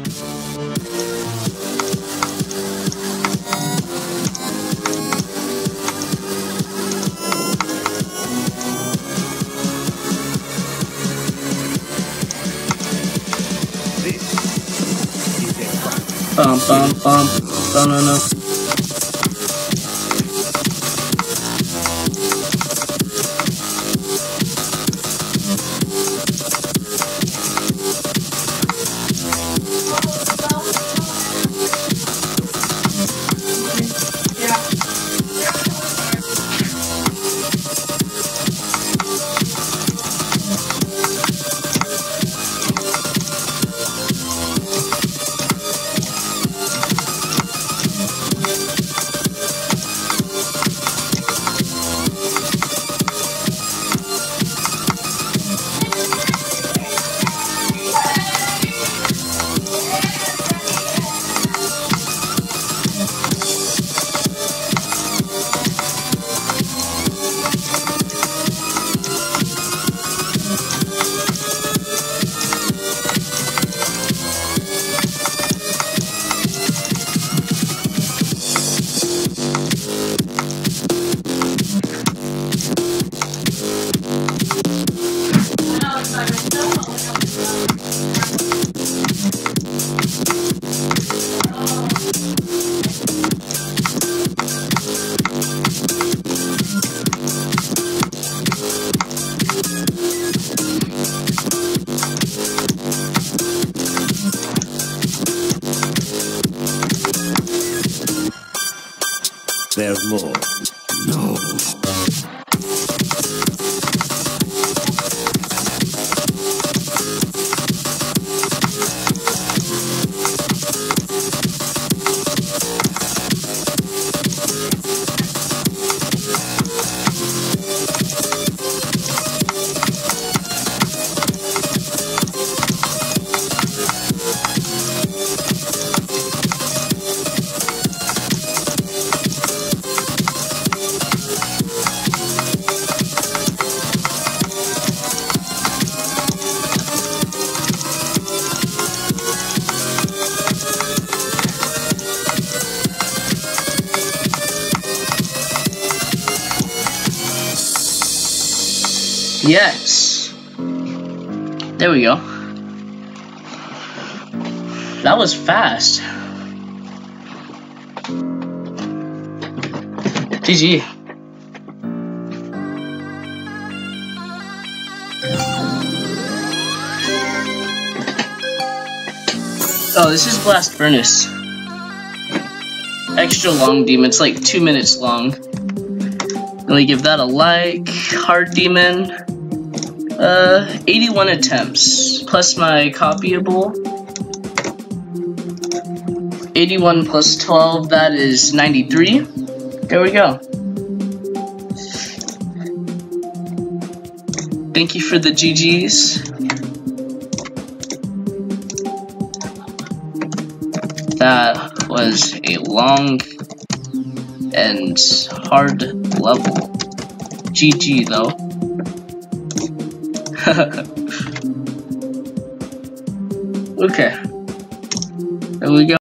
Bum bum bum. No. There's more. No. Yes. There we go. That was fast. GG. Oh, this is Blast Furnace. Extra long demon. It's like 2 minutes long. Let me give that a like. Hard demon. 81 attempts. Plus my copyable. 81 plus 12, that is 93. There we go. Thank you for the GGs. That was a long and hard level. GG though. Okay. There we go.